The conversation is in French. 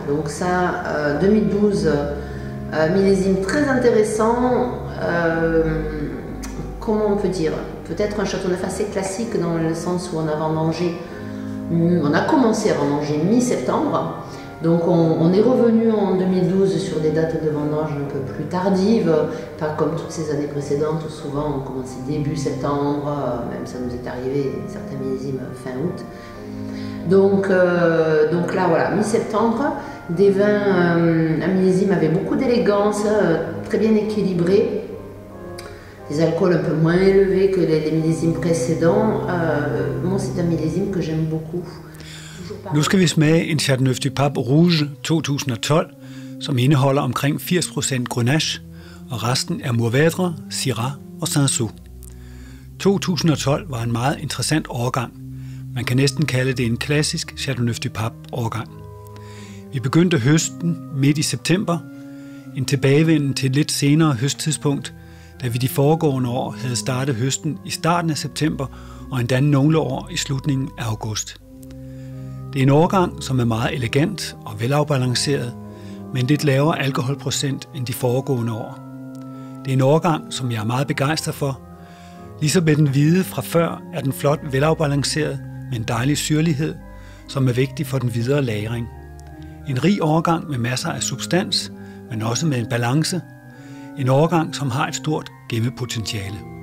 Donc ça, 2012, millésime très intéressant. Comment on peut dire? Peut-être un Châteauneuf assez classique dans le sens où on a vendangé, on a commencé à vendanger mi-septembre. Donc on est revenu en 2012 sur des dates de vendange un peu plus tardives, pas comme toutes ces années précédentes où souvent on commençait début septembre, même ça nous est arrivé certains millésimes fin août. Donc là voilà, mi-septembre, des vins, un millésime avait beaucoup d'élégance, très bien équilibré, des alcools un peu moins élevés que les millésimes précédents. Moi c'est un millésime que j'aime beaucoup. Nu skal vi smage en Chateauneuf du Pape Rouge 2012, som indeholder omkring 80% Grenache, og resten er Mourvèdre, Syrah og Cinsault. 2012 var en meget interessant årgang. Man kan næsten kalde det en klassisk Chateauneuf du Pape årgang. Vi begyndte høsten midt i september, en tilbagevenden til et lidt senere høsttidspunkt, da vi de foregående år havde startet høsten i starten af september og endda nogle år i slutningen af august. Det er en årgang, som er meget elegant og velafbalanceret, med en lidt lavere alkoholprocent end de foregående år. Det er en årgang, som jeg er meget begejstret for. Ligesom med den hvide fra før, er den flot velafbalanceret med en dejlig syrlighed, som er vigtig for den videre lagring. En rig årgang med masser af substans, men også med en balance. En årgang, som har et stort gemmepotentiale.